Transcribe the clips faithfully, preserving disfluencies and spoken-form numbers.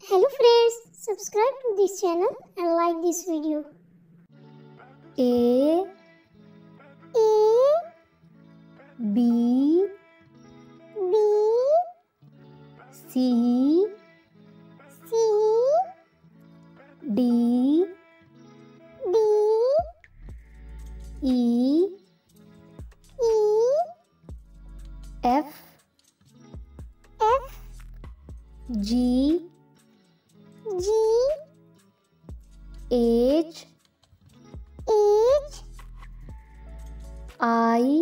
Hello friends, subscribe to this channel and like this video. A A B B C C D D E E F F G G H H I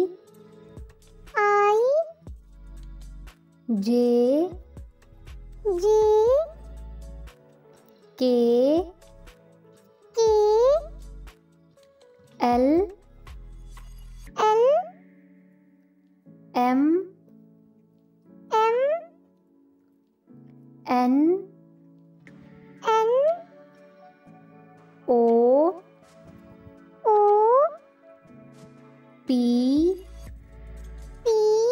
I J J K K L L M M N N O O P P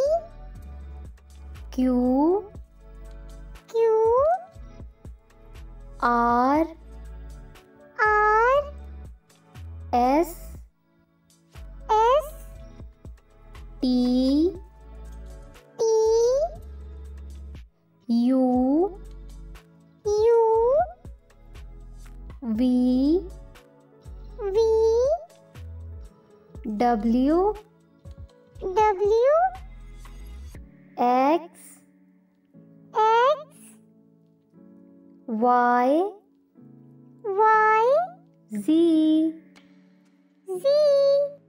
Q Q R R S S T T U U V V W W X X Y Y Z Z